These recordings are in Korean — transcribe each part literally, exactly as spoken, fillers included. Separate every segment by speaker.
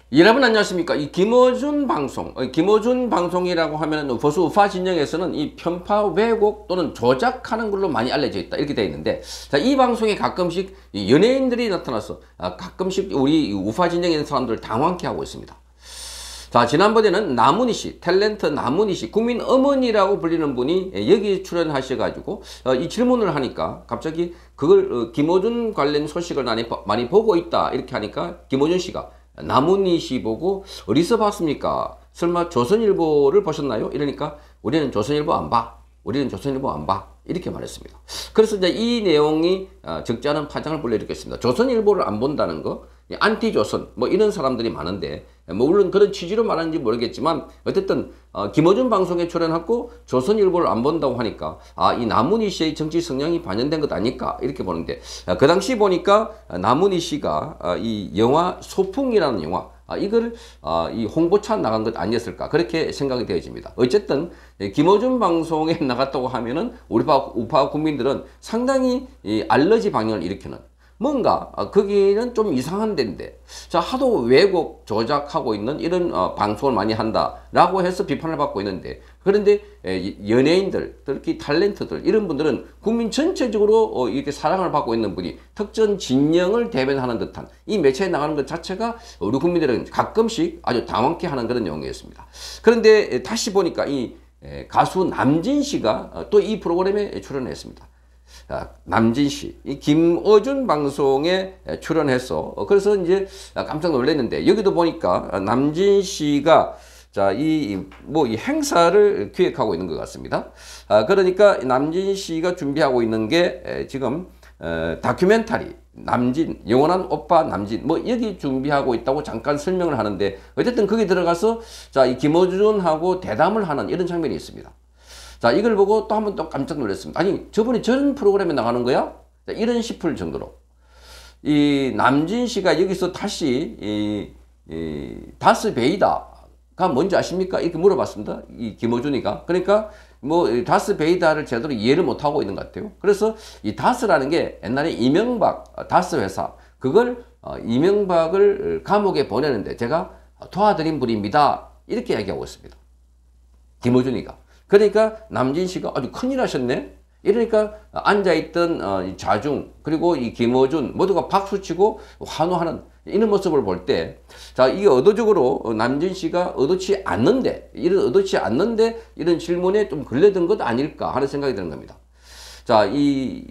Speaker 1: 여러분 안녕하십니까. 이 김어준 방송, 어, 김어준 방송이라고 하면 보수 우파 진영에서는 이 편파 왜곡 또는 조작하는 걸로 많이 알려져 있다 이렇게 되어 있는데, 자, 이 방송에 가끔씩 연예인들이 나타나서 아, 가끔씩 우리 우파 진영에 있는 사람들을 당황케 하고 있습니다. 자, 지난번에는 나문희 씨, 탤런트 나문희 씨, 국민 어머니라고 불리는 분이 여기 출연하셔가지고 어, 이 질문을 하니까 갑자기 그걸 어, 김어준 관련 소식을 많이, 많이 보고 있다 이렇게 하니까 김어준 씨가 나문희 씨 보고 어디서 봤습니까? 설마 조선일보를 보셨나요? 이러니까 우리는 조선일보 안 봐. 우리는 조선일보 안 봐. 이렇게 말했습니다. 그래서 이제 이 내용이 적지 않은 파장을 불러일으켰습니다. 조선일보를 안 본다는 거, 안티조선 뭐 이런 사람들이 많은데, 뭐 물론 그런 취지로 말하는지 모르겠지만 어쨌든 어, 김어준 방송에 출연하고 조선일보를 안 본다고 하니까 아, 이 나문희 씨의 정치 성향이 반영된 것 아닐까 이렇게 보는데, 아, 그 당시 보니까 나문희 씨가 아, 이 영화 소풍이라는 영화 아, 이걸 아, 이 홍보차 나간 것 아니었을까 그렇게 생각이 되어집니다. 어쨌든 김어준 방송에 나갔다고 하면은 우리 우파 국민들은 상당히 이 알러지 반응을 일으키는, 뭔가 거기는 좀 이상한 데인데 자 하도 왜곡 조작하고 있는 이런 어, 방송을 많이 한다라고 해서 비판을 받고 있는데, 그런데 에, 연예인들 특히 탤런트들 이런 분들은 국민 전체적으로 어, 이렇게 사랑을 받고 있는 분이 특정 진영을 대변하는 듯한 이 매체에 나가는 것 자체가 우리 국민들은 가끔씩 아주 당황케 하는 그런 내용이었습니다. 그런데 에, 다시 보니까 이 에, 가수 남진 씨가 어, 또 이 프로그램에 출연했습니다. 남진 씨, 이 김어준 방송에 출연해서 그래서 이제 깜짝 놀랐는데, 여기도 보니까 남진 씨가 자, 이, 뭐, 이 행사를 기획하고 있는 것 같습니다. 아, 그러니까 남진 씨가 준비하고 있는 게 지금 어, 다큐멘터리 남진, 영원한 오빠 남진, 뭐, 여기 준비하고 있다고 잠깐 설명을 하는데, 어쨌든 거기 들어가서 자, 이 김어준하고 대담을 하는 이런 장면이 있습니다. 자, 이걸 보고 또 한 번 또 깜짝 놀랐습니다. 아니, 저분이 저런 프로그램에 나가는 거야? 자, 이런 싶을 정도로. 이 남진 씨가 여기서 다시, 이, 이 다스베이다가 뭔지 아십니까? 이렇게 물어봤습니다. 이 김어준이가. 그러니까 뭐, 다스베이다를 제대로 이해를 못하고 있는 것 같아요. 그래서 이 다스라는 게 옛날에 이명박, 다스 회사, 그걸, 어, 이명박을 감옥에 보내는데 제가 도와드린 분입니다. 이렇게 얘기하고 있습니다. 김어준이가. 그러니까 남진 씨가 아주 큰일 하셨네. 이러니까 앉아있던 어, 좌중 그리고 이 김어준 모두가 박수치고 환호하는 이런 모습을 볼 때, 자, 이게 의도적으로 남진 씨가 의도치 않는데 이런 의도치 않는데 이런 질문에 좀 걸려든 것 아닐까 하는 생각이 드는 겁니다. 자, 이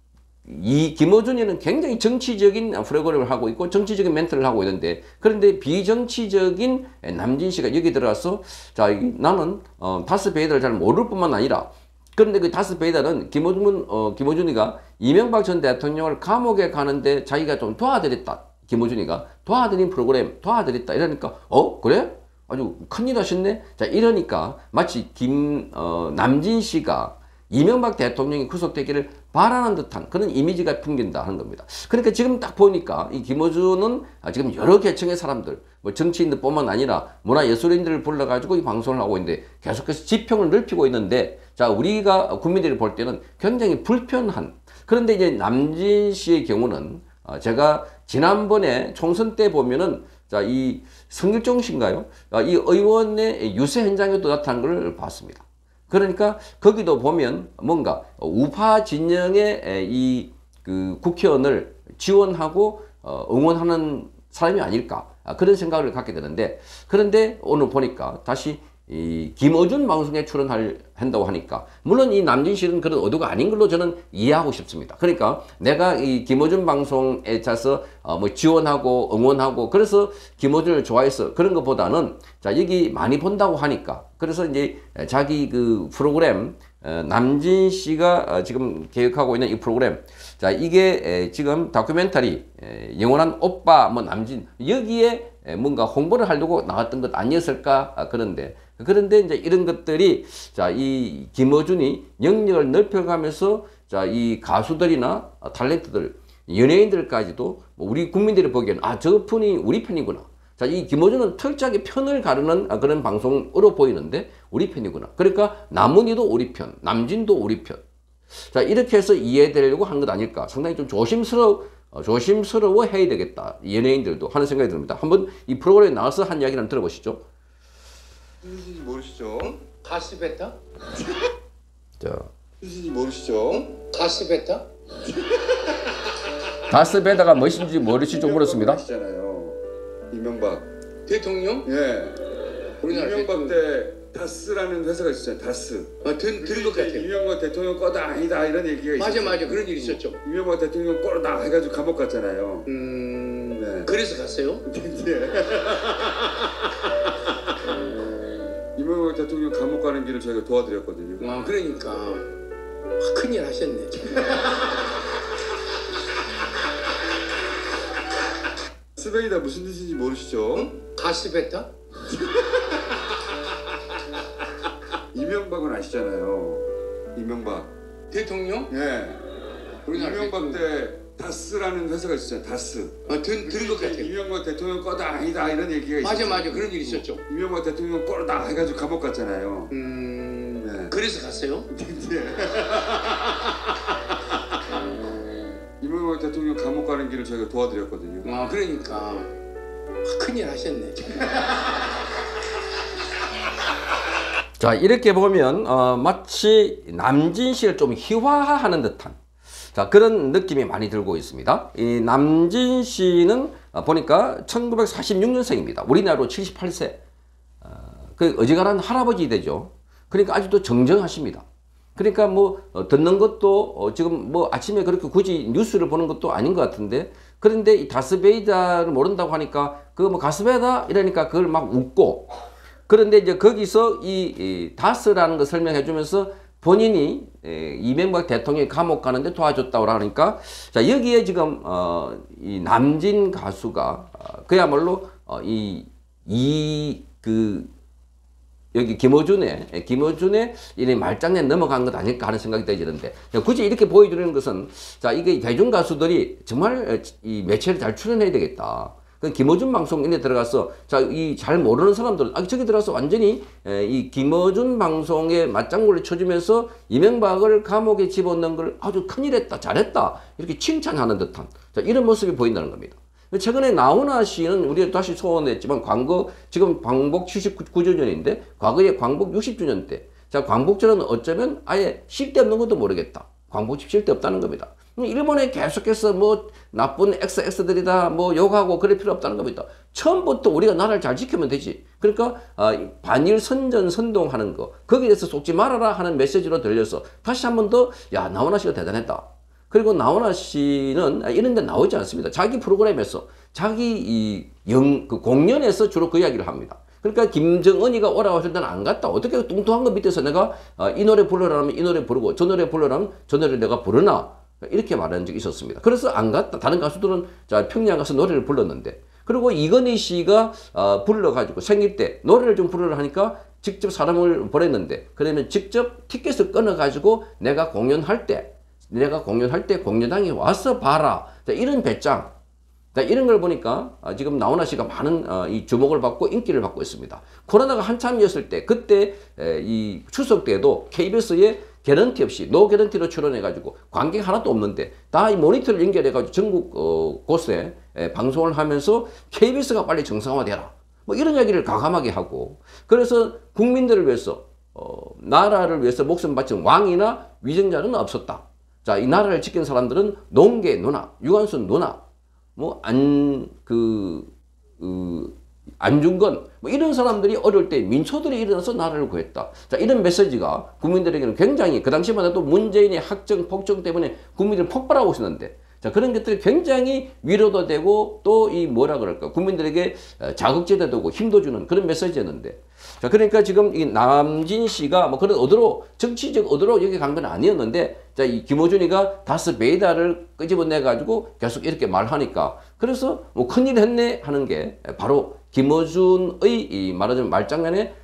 Speaker 1: 이 김어준이는 굉장히 정치적인 프로그램을 하고 있고 정치적인 멘트를 하고 있는데, 그런데 비정치적인 남진 씨가 여기 들어가서 자, 나는 어, 다스베이더를 잘 모를 뿐만 아니라, 그런데 그 다스베이더는 김어준, 어, 김어준이가 이명박 전 대통령을 감옥에 가는데 자기가 좀 도와드렸다. 김어준이가 도와드린 프로그램 도와드렸다. 이러니까 어 그래? 아주 큰일 하셨네. 자, 이러니까 마치 김 어, 남진 씨가 이명박 대통령이 구속되기를 바라는 듯한 그런 이미지가 풍긴다 하는 겁니다. 그러니까 지금 딱 보니까 이 김어준은 지금 여러 계층의 사람들, 뭐 정치인들 뿐만 아니라 문화예술인들을 불러가지고 이 방송을 하고 있는데 계속해서 지평을 넓히고 있는데, 자, 우리가 국민들이 볼 때는 굉장히 불편한, 그런데 이제 남진 씨의 경우는 제가 지난번에 총선 때 보면은 자, 이 성일종 씨인가요? 이 의원의 유세 현장에도 나타난 걸 봤습니다. 그러니까 거기도 보면 뭔가 우파 진영의 이 그 국회의원을 지원하고 응원하는 사람이 아닐까 그런 생각을 갖게 되는데, 그런데 오늘 보니까 다시 이 김어준 방송에 출연할 한다고 하니까 물론 이 남진 씨는 그런 의도가 아닌 걸로 저는 이해하고 싶습니다. 그러니까 내가 이 김어준 방송에 차서 어 뭐 지원하고 응원하고 그래서 김어준을 좋아해서 그런 것보다는 자, 여기 많이 본다고 하니까 그래서 이제 자기 그 프로그램 어 남진 씨가 지금 계획하고 있는 이 프로그램, 자, 이게 지금 다큐멘터리 영원한 오빠 뭐 남진 여기에 뭔가 홍보를 하려고 나왔던 것 아니었을까 그런데 그런데 이제 이런 것들이 자, 이 김어준이 영역을 넓혀가면서 자, 이 가수들이나 탤런트들 연예인들까지도 우리 국민들이 보기에는 아, 저 분이 우리 편이구나. 자, 이 김어준은 철저하게 편을 가르는 그런 방송으로 보이는데 우리 편이구나. 그러니까 나문희도 우리 편, 남진도 우리 편. 자, 이렇게 해서 이해되려고 한 것 아닐까. 상당히 좀 조심스러운 어, 조심스러워 해야 되겠다. 연예인들도 하는 생각이 듭니다. 한번 이 프로그램에 나와서 한 이야기를 한번 들어보시죠.
Speaker 2: 누구신지 모르시죠?
Speaker 3: 가스베타?
Speaker 1: 자,
Speaker 2: 누구신지 모르시죠?
Speaker 3: 가스베타?
Speaker 1: 다스베다가 무엇인지 모르시죠? 물었습니다.
Speaker 2: 아시잖아요. 이명박.
Speaker 3: 대통령?
Speaker 2: 예.
Speaker 3: 우리나라
Speaker 2: 이명박
Speaker 3: 대통령.
Speaker 2: 때 다스라는 회사가 있었잖아요. 다스.
Speaker 3: 아, 들, 들은 것 같아.
Speaker 2: 이명박 대통령 거다 아니다 이런 얘기가
Speaker 3: 맞아
Speaker 2: 있었어요.
Speaker 3: 맞아 그런 일 있었죠.
Speaker 2: 이명박 대통령 거다 해가지고 감옥 갔잖아요.
Speaker 3: 음
Speaker 2: 네.
Speaker 3: 그래서 갔어요?
Speaker 2: 이명박 대통령 감옥 가는 길을 저희가 도와드렸거든요.
Speaker 3: 아 그러니까 아, 큰일 하셨네.
Speaker 2: 스베이다 무슨 뜻인지 모르시죠?
Speaker 3: 가스베타?
Speaker 2: 이명박은 아시잖아요. 이명박.
Speaker 3: 대통령?
Speaker 2: 예.
Speaker 3: 우리나라
Speaker 2: 이명박
Speaker 3: 대통령.
Speaker 2: 때 다스라는 회사가 있었잖아요. 다스.
Speaker 3: 아, 들, 들은 것 같아.
Speaker 2: 이명박 대통령 거다 아니다 이런 얘기가
Speaker 3: 맞아
Speaker 2: 있었어요.
Speaker 3: 맞아 그런 일 있었죠.
Speaker 2: 이명박 대통령 거다 해가지고 감옥 갔잖아요.
Speaker 3: 음
Speaker 2: 네.
Speaker 3: 그래서 갔어요?
Speaker 2: 이명박 대통령 감옥 가는 길을 저희가 도와드렸거든요.
Speaker 3: 아 그러니까 아, 큰일 하셨네.
Speaker 1: 자, 이렇게 보면 어, 마치 남진 씨를 좀 희화화하는 듯한 자, 그런 느낌이 많이 들고 있습니다. 이 남진 씨는 어, 보니까 천구백사십육 년생입니다. 우리나라로 칠십팔 세. 어, 그 어지간한 할아버지 되죠. 그러니까 아직도 정정하십니다. 그러니까 뭐 어, 듣는 것도 어, 지금 뭐 아침에 그렇게 굳이 뉴스를 보는 것도 아닌 것 같은데 그런데 이 다스베이다를 모른다고 하니까 그 뭐 가스베이다 이러니까 그걸 막 웃고 그런데 이제 거기서 이, 이 다스라는 거 설명해 주면서 본인이 에, 이명박 대통령이 감옥 가는데 도와줬다고 하니까 자 여기에 지금 어, 이 남진 가수가 어, 그야말로 어, 이 이 그 여기 김어준의 김어준의 이 말장난에 넘어간 것 아닐까 하는 생각이 들지는데 굳이 이렇게 보여주는 것은 자 이게 대중 가수들이 정말 이 매체를 잘 출연해야 되겠다. 그 김어준 방송 인에 들어가서 자 이 잘 모르는 사람들은 아 저기 들어가서 완전히 에, 이 김어준 방송에 맞장구를 쳐주면서 이명박을 감옥에 집어넣는 걸 아주 큰일했다 잘했다 이렇게 칭찬하는 듯한 자 이런 모습이 보인다는 겁니다. 최근에 나훈아 씨는 우리가 다시 소원했지만 광고 지금 광복 칠십구 주년인데 과거에 광복 육십 주년 때 자 광복절은 어쩌면 아예 쓸데없는 것도 모르겠다. 광복집 쓸데없다는 겁니다. 일본에 계속해서 뭐 나쁜 엑스엑스들이다 뭐 욕하고 그럴 필요 없다는 겁니다. 처음부터 우리가 나라를 잘 지키면 되지. 그러니까 반일 선전 선동하는 거 거기에 대해서 속지 말아라 하는 메시지로 들려서 다시 한 번 더 야 나훈아 씨가 대단했다. 그리고 나훈아 씨는 이런 데 나오지 않습니다. 자기 프로그램에서 자기 이 영, 그 공연에서 주로 그 이야기를 합니다. 그러니까 김정은이가 오라고 했을 때는 안 갔다. 어떻게 뚱뚱한 거 밑에서 내가 이 노래 부르라면 이 노래 부르고 저 노래 부르라면 저 노래 내가 부르나 이렇게 말한 적이 있었습니다. 그래서 안 갔다. 다른 가수들은 자 평양 가서 노래를 불렀는데 그리고 이건희 씨가 어, 불러가지고 생일 때 노래를 좀 부르라 하니까 직접 사람을 보냈는데 그러면 직접 티켓을 끊어가지고 내가 공연할 때 내가 공연할 때 공연장에 와서 봐라. 자, 이런 배짱. 자, 이런 걸 보니까 아, 지금 나훈아 씨가 많은 어, 이 주목을 받고 인기를 받고 있습니다. 코로나가 한참이었을 때 그때 에, 이 추석 때도 케이비에스에 개런티 없이 노 개런티로 출연해가지고 관객 하나도 없는데 다 이 모니터를 연결해가지고 전국 어, 곳에 에, 방송을 하면서 케이비에스가 빨리 정상화되라. 뭐 이런 이야기를 과감하게 하고 그래서 국민들을 위해서 어, 나라를 위해서 목숨 바친 왕이나 위정자는 없었다. 자, 이 나라를 지킨 사람들은 농계 누나, 유관순 누나, 뭐, 안, 그, 그, 안중근, 뭐 이런 사람들이 어려울 때 민초들이 일어나서 나라를 구했다. 자, 이런 메시지가 국민들에게는 굉장히, 그 당시만 해도 문재인의 학정, 폭정 때문에 국민들이 폭발하고 있었는데, 자, 그런 것들이 굉장히 위로도 되고 또 이 뭐라 그럴까, 국민들에게 자극제도 되고 힘도 주는 그런 메시지였는데, 자, 그러니까 지금 이 남진 씨가 뭐 그런 어디로, 정치적 어디로 여기 간 건 아니었는데, 자, 이 김어준이가 다스베이다를 끄집어내가지고 계속 이렇게 말하니까, 그래서 뭐 큰일 했네 하는 게 바로 김어준의 이 말하자면 말장난에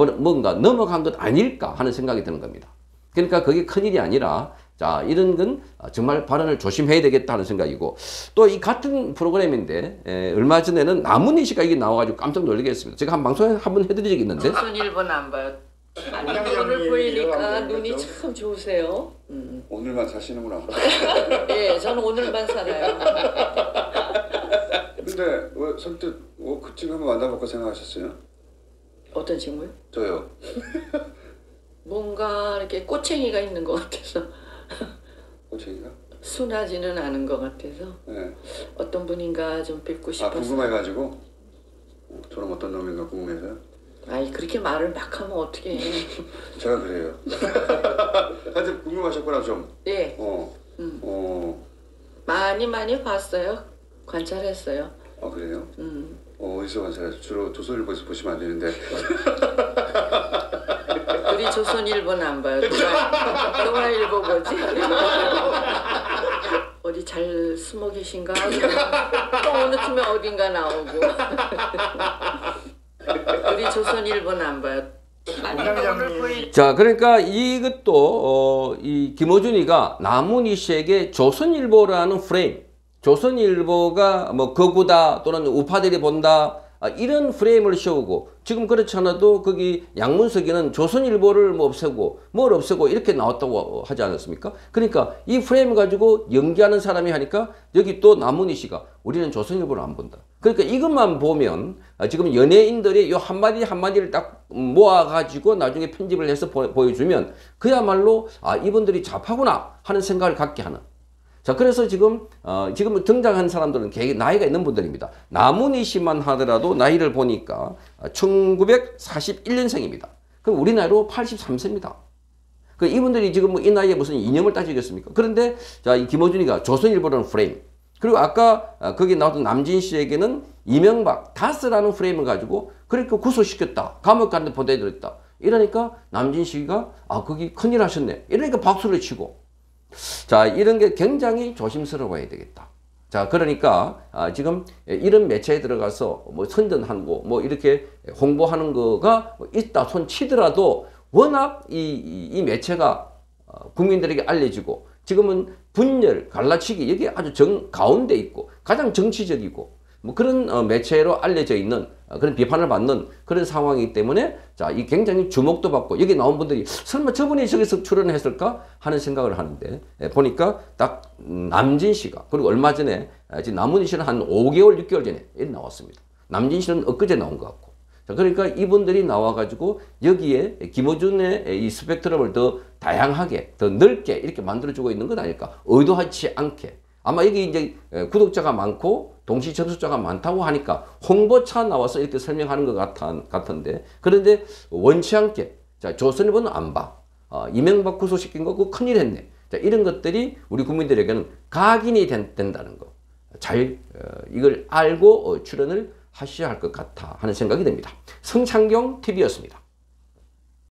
Speaker 1: 뭔가 넘어간 것 아닐까 하는 생각이 드는 겁니다. 그러니까 그게 큰일이 아니라, 자, 이런 건 정말 발언을 조심해야 되겠다 하는 생각이고, 또 이 같은 프로그램인데, 에, 얼마 전에는 남은희 씨가 이게 나와가지고 깜짝 놀라게 했습니다. 제가 한 방송에 한 번 해드린 적이 있는데.
Speaker 4: 무슨 일 번 안 봐요. 아니 오늘 보이니까 눈이 참 좋으세요. 음.
Speaker 2: 오늘만 사시는구나.
Speaker 4: 예, 저는 오늘만 살아요.
Speaker 2: 근데 왜 선뜻 어, 그 친구 한번 만나볼까 생각하셨어요?
Speaker 4: 어떤 친구요?
Speaker 2: 저요.
Speaker 4: 뭔가 이렇게 꼬챙이가 있는 것 같아서
Speaker 2: 호칭이가?
Speaker 4: 순하지는 않은 것 같아서
Speaker 2: 네.
Speaker 4: 어떤 분인가 좀 뵙고
Speaker 2: 아
Speaker 4: 싶어서.
Speaker 2: 궁금해가지고 어, 저는 어떤 놈인가 궁금해서요.
Speaker 4: 아이 그렇게 말을 막 하면 어떻게 해.
Speaker 2: 제가 그래요. 하여튼 궁금하셨구나 좀.
Speaker 4: 예,
Speaker 2: 어.
Speaker 4: 음.
Speaker 2: 어.
Speaker 4: 많이 많이 봤어요. 관찰했어요.
Speaker 2: 아 그래요?
Speaker 4: 음.
Speaker 2: 어, 어디서 관찰해서 주로 조선일보에서 보시면 안 되는데.
Speaker 4: 우리 조선일보는 안 봐요. 동아, 동아일보 보지. 어디 잘 숨어 계신가? 또 어느 틈에 어딘가 나오고. 우리 조선일보는 안 봐요.
Speaker 1: 자, 그러니까 이것도 어, 이 김어준이가 남문희 씨에게 조선일보라는 프레임, 조선일보가 뭐 거구다 또는 우파들이 본다 아, 이런 프레임을 씌우고 지금 그렇지 않아도 거기 양문석이는 조선일보를 뭐 없애고 뭘 없애고 이렇게 나왔다고 하지 않았습니까? 그러니까 이 프레임 가지고 연기하는 사람이 하니까 여기 또 남문희 씨가 우리는 조선일보를 안 본다. 그러니까 이것만 보면 지금 연예인들이 이 한마디 한마디를 딱 모아가지고 나중에 편집을 해서 보, 보여주면 그야말로 아 이분들이 좌파구나 하는 생각을 갖게 하는. 자, 그래서 지금, 어, 지금 등장한 사람들은 개 나이가 있는 분들입니다. 남문희 씨만 하더라도 나이를 보니까 천구백사십일 년생입니다. 그럼 우리 나이로 팔십삼 세입니다. 그 이분들이 지금 뭐 이 나이에 무슨 이념을 따지겠습니까? 그런데 자, 이 김어준이가 조선일보라는 프레임. 그리고 아까 거기 나왔던 남진 씨에게는 이명박, 다스라는 프레임을 가지고 그렇게 구속시켰다. 감옥 갔는데 보내드렸다. 이러니까 남진 씨가 아, 거기 큰일 하셨네. 이러니까 박수를 치고. 자, 이런 게 굉장히 조심스러워야 되겠다. 자, 그러니까 아, 지금 이런 매체에 들어가서 뭐 선전하고 뭐 이렇게 홍보하는 거가 있다 손 치더라도 워낙 이, 이, 이 매체가 국민들에게 알려지고 지금은 분열, 갈라치기 여기 아주 정 가운데 있고 가장 정치적이고 뭐 그런 어, 매체로 알려져 있는 어, 그런 비판을 받는 그런 상황이기 때문에 자, 이 굉장히 주목도 받고 여기 나온 분들이 설마 저분이 저기서 출연했을까 하는 생각을 하는데 예, 보니까 딱 남진 씨가 그리고 얼마 전에 아, 지금 남문희 씨는 한 오 개월, 육 개월 전에 나왔습니다. 남진 씨는 엊그제 나온 것 같고. 자, 그러니까 이분들이 나와가지고 여기에 김어준의 이 스펙트럼을 더 다양하게, 더 넓게 이렇게 만들어주고 있는 것 아닐까. 의도하지 않게. 아마 여기 이제 구독자가 많고 동시 접속자가 많다고 하니까 홍보차 나와서 이렇게 설명하는 것 같은, 같은데 그런데 원치 않게 자, 조선일보는 안 봐. 어, 이명박 구속시킨 거 그거 큰일 했네. 자, 이런 것들이 우리 국민들에게는 각인이 된, 된다는 거. 잘 어, 이걸 알고 어, 출연을 하셔야 할 것 같아 하는 생각이 듭니다. 성창경 티비였습니다.